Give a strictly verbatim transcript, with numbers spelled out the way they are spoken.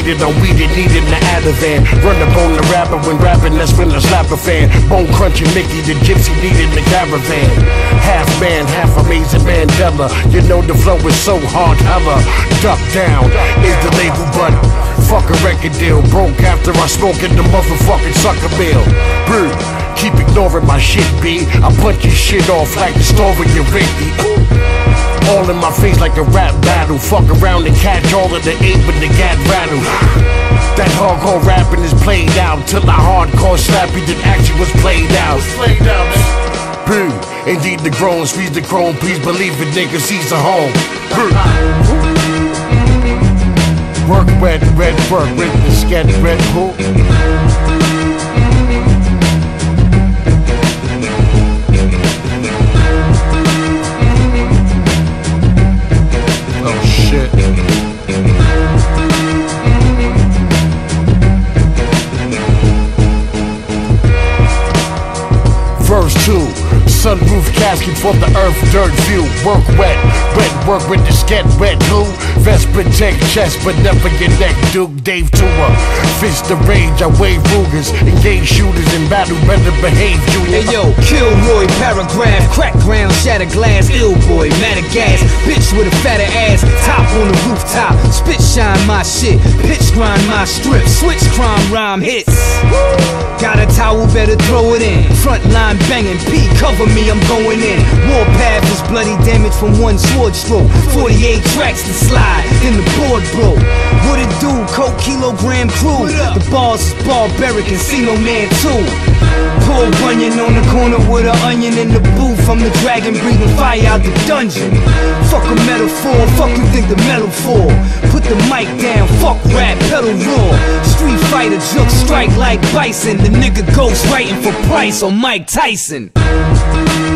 weeded, I'm weeded, needed in the Ativan. Run up on the rapper when rapping, that's when I slap a fan. Bone crunching Mickey, the gypsy needed the caravan. Half man, half amazing Mandela. You know the flow is so hard, hella. Duck down is the label, but fuck a record deal. Broke after I smoke in the motherfucking sucker bill. Brr, keep ignoring my shit, B. I punch your shit off like the story you're Ricky. All in my face like a rap battle. Fuck around and catch all of the ape with the gat rattle. That hardcore rapping is played out till the hardcore slappy that actually was played out. Played out. Brr, indeed the grown squeeze the chrome. Please believe it, nigga, seize a home. Brr. Work red, red, work with the sketch, red hook. Oh shit. Verse two. Sunroof casket for the earth, dirt view. Work wet, wet work with the sket, wet who? Vest protect chest, but never your neck. Duke Dave Tour, fist the rage, I wave Rugers. Engage shooters in battle, better behave, Junior. Hey yo, Kilroy, paragraph, crack ground, shatter glass, ill boy, matter gas, bitch with a fatter ass, top on the rooftop, spit shine my shit, pitch grind my strip, switch crime rhyme hits. Got a towel, better throw it in. Front line banging, P cover me, I'm going in. Warpath is bloody damage from one sword stroke. forty-eight tracks to slide, then the board broke. What it do, coke kilogram crew. The bars is barbaric and see no man too. Pull Bunyan on the corner with an onion in the booth. I'm the dragon breathing fire out the dungeon. Fuck a metaphor, fuck you think the metal for. Put the mic down, fuck rap, pedal raw. Street fighter, juke strike like bison. The nigga ghost writing for Price on Mike Tyson.